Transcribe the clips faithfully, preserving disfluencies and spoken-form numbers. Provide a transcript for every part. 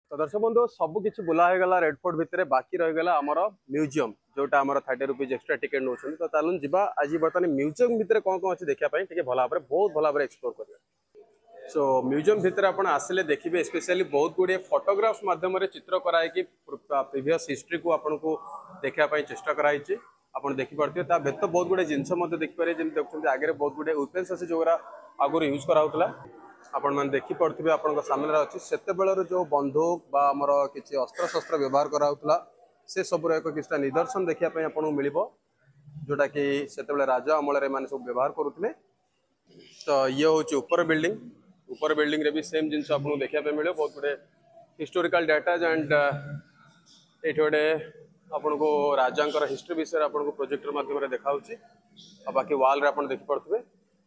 तो दर्शक बंधु सब किसी बुला हो गला रेड फोर्ट भितर बाकी रहीगला आमर म्यूजियम जोटा आमर थर्टी रुपीज एक्सट्रा टिकेट नौ तो चलूँ जी आज बर्तमान म्यूजियम भितर कौन कौन अच्छे देखा भल भाव बहुत भल भाव एक्सप्लोर करेंगे। सो म्यूजियम भितर आपण आसिले देखिए स्पेशली बहुत गुड़े फोटोग्राफ्स माध्यम चित्र कराई प्रीवियस हिस्ट्री को आपन को देखापी चेष्टा कराई आप देखिपे ता भेत बहुत गुड़े जिनस देखिपारे जमी देखते आगे बहुत गुड़े वेपन्स अच्छे जो आगुरी यूज कराला आपण मैंने देखिपे आपण सामने अच्छी से जो बंदूक बामर किसी अस्त्र शस्त्र व्यवहार कराला से सब एक किसी निदर्शन देखापी आपको मिल जोटा कि से राजा अमल में सब व्यवहार करुले। तो ये हूँ ऊपर बिल्डिंग ऊपर बिल्डिंग रे भी सेम जिनस आपको देखा मिले बहुत गुड़े हिस्टोरिकल डाटाज एंड ये गोटे आपन को राजा हिस्ट्री विषय आपन को प्रोजेक्टर माध्यम देखा बाकी वाल रे आपन देखि पड़थबे।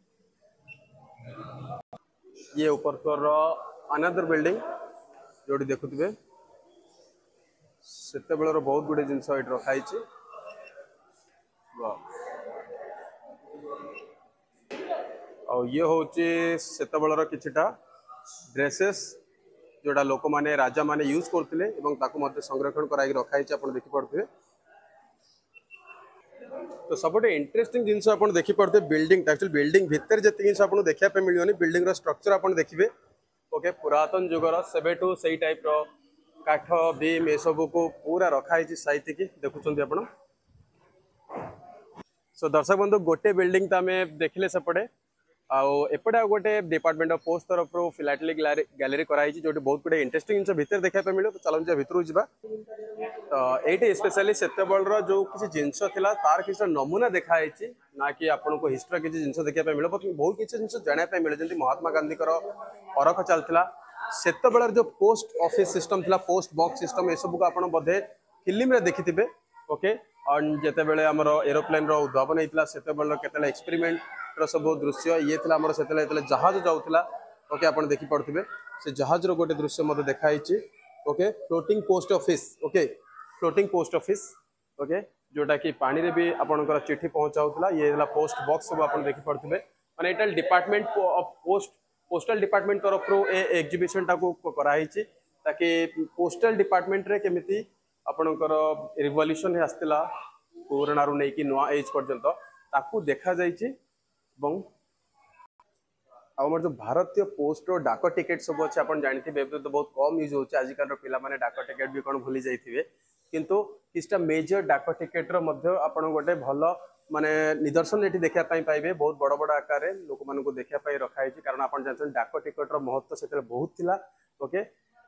ये ऊपर फ्लोर अनदर बिल्डिंग जोड़ी देखुवे से बहुत गुड़े जिनस ये रखाई और ये हूँ से किछिटा ड्रेसेस जोड़ा लोक माने राजा माने यूज करते संरक्षण कराई रखाई देखिपे। तो सबुठे इंटरेस्टिंग जिनस आप देखिपे बिल्डिंग एक्चुअली बिल्डिंग भितर जिते जिन आपको देखा मिलनी बिल्डिंग स्ट्रक्चर आप देखिए ओके पुरातन जुगर सेबेठू से टाइप रो काठ बीम ए सब को पूरा रखाई साइति की देखुं आप। सो दर्शक बंधु गोटे बिल्डिंग तो आम देखिले सेपटे आउटे गोटे डिपार्टमेंट ऑफ पोस्ट तरफ फिलाटेली गैलरी कराई जो बहुत गुड़े इंटरेस्टिंग जिन भितर देखा मिले तो चलो भितर जा। तो ये स्पेशली से जो किसी जिनस था तार किसी नमूना देखाई ना कि आपन को हिस्ट्री किसी जिनस देखा मिले बहुत किसी जिन जानापी मिले जमी महात्मा गांधी अरख चलता से जो पोस्ट ऑफिस सिस्टम था पोस्ट बॉक्स सिस्टम यू को आप बोधे फिल्म रे देखि ओके और जिते बड़े आमर एरोप्लेन उद्भावन होता से केतला एक्सपेरिमेंट सब दृश्य ये से जहाज जाऊला ओके आप देखिपे से जहाज रो गोटे दृश्य मत देखाई okay floating post office okay floating post office okay जोटा कि पानी रे भी आपनकर चिट्ठी पहुंचाउतला ये पोस्ट बॉक्स सब आप देखिपे माने एटा department of post postal department तरफ रो ए एग्जीबिशन टा को कराई ताकि पोस्टल डिपार्टमेंट रे केमिति आपनकर रिवॉल्यूशन आसला पुराना रू नहीं कि नुआ एज पर्यंत ताकू देखा जाइए आमर जो भारतीय पोस्ट और डाक टिकेट सब अच्छे आप जानते तो बहुत कम यूज होचे आजिकल पे डाक टिकेट भी कौन भूली जाइए किंतु किसी मेजर डाक टिकेट आप गोटे भल माने निदर्शन ये देखापी पाइबे बहुत बड़ बड़ आकार लोक मान देखापी रखाई कारण आप जानते डाक टिकेट महत्व से बहुत थिला ओके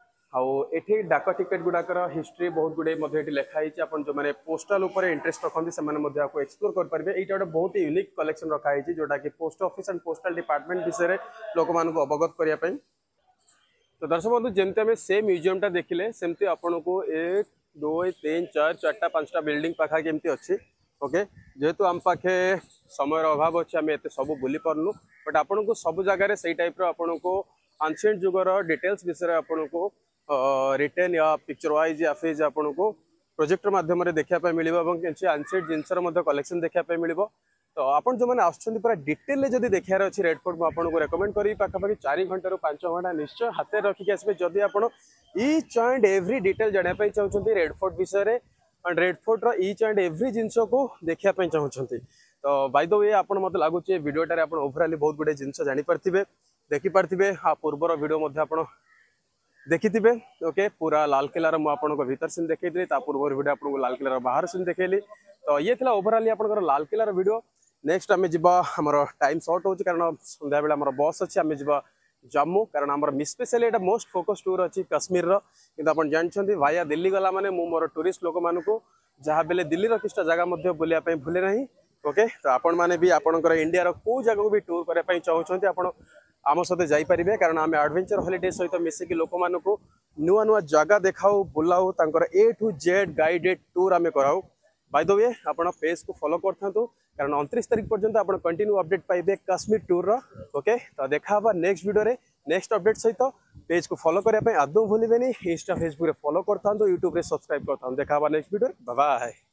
आउ डाक टिकेट गुड़ाकर हिस्ट्री बहुत गुड़े लिखाई जो मैंने पोस्टाल उपर इंटरेस्ट रखते से एक्सप्लोर करेंगे ये गोटे बहुत यूनिक कलेक्शन रखाई जोटा कि post office and postal department विषय लोक मान अवगत करने। तो दर्शक बंधु जमती आम से म्यूजियमटा देखिले सेमती आपन को एक दो तीन चार चार्टा पांचटा बिल्डिंग पाखा केमती अच्छी ओके जेहेतु आम पाखे समय अभाव अच्छे आम एत सब बुली पार्नु बट आपन को सब जगह से टाइप आपन को एंशिएंट जुगर डिटेल्स विषय आपन को रिटेन या पिक्चर वाइज या फिर आपन को प्रोजेक्टर माध्यम देखापी मिले एंशिएंट जिनसर कलेक्शन देखापी मिले। तो आपन जो मैंने आसुँच पूरा डिटेल जब देखार अच्छी रेड फोर्ट मुझे रेकमेंड करी पाखापाखि चार घंटा रू पांच घंटा निश्चय हाथ रखिक आसबे जदि आप ईच एंड एव्री डिटेल जानापी चाहते रेड फोर्ट विषय एंड रेड फोर्ट रो ईच एंड एव्री जिनस को देखापी चाहते। तो बाय द वे आप मत लगुच वीडियोटे आप ओवराली बहुत गुड़े जिनस जानीपारे देखिपारे हाँ पूर्वर वीडियो देखिथे ओके पूरा लालकिलार मुझे भीतर सीन देखी पूर्व वीडियो आपको लालकिलार बाहर सीन देखली। तो ये थी ओवराली आप लालकिलार वीडियो नेक्स्ट आम जा आम टाइम सर्ट हो कारण सन्ध्या बेले आम बस अच्छी आम जा जम्मू कारण आम स्पेशली एटा मोस्ट फोकस टूर अच्छी काश्मीर कि आप जानते भाया दिल्ली गला माने मु मोर टूरिस्ट लोक मानू जहाँ बेले दिल्ली किसी जगह बुलायापी भूले ना ओके। तो आपण मैंने भी आपंकर इंडिया कौ जगह भी टूर करने चाहते आप आम सहित जापरेंगे कारण आम एडवेंचर हॉलिडे सहित मिसिकी लोक मानक नुआ नुआ जगह देखाऊ बुलाऊ A to Z guided tour आम कराऊ। बाय द वे आप पेज को फॉलो करथांतु कारण उनतीस तारीख पर्यंत आप कंटिन्यू अपडेट पाइबे काश्मीर टूर रो ओके। तो देखा नेक्स्ट वीडियो रे नेक्स्ट अपडेट सहित पेज को फॉलो करने आदौ भूलें इंस्टा फेसबुक फॉलो करता यूट्यूब रे सब्सक्राइब करता देखा नेक्स्ट वीडियो बाय बाय।